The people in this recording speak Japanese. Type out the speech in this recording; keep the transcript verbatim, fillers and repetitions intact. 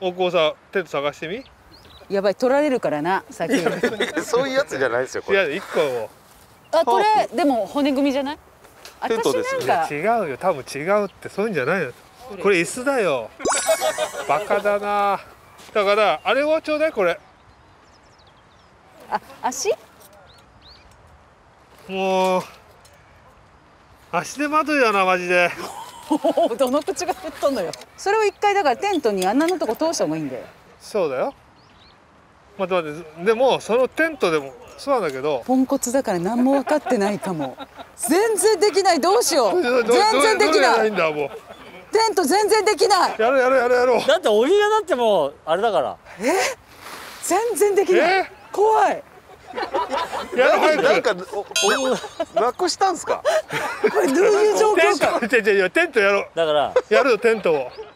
大久保さんテント探してみ。 やばい、取られるからな先に。 そういうやつじゃないですよこいやれ。 一個もあ、これでも骨組みじゃない？ テントですよ私なんか違うよ、多分違うってそういうんじゃないの。これ椅子だよ。バカだな。だからあれはちょうだいこれ。 あ、足？ もう足手まといだなマジで。 どの口が吹っ飛んのよ。それを一回だからテントに穴のとこ通した方がいいんだよ。 そうだよ。待って待って、でもそのテントでもそうなんだけど。 ポンコツだから何も分かってないかも。全然できない、どうしよう。全然できない。 んだもう。 テント全然できない。 やろうやろうやろうやろう。 だってお湯がだってもうあれだから。 え？全然できない。 え？ 怖い。 やろう早く。 なんかおおなくしたんすか。 これどういう状況か。 テント、違う違うテントやろう。 だからやるよテントを。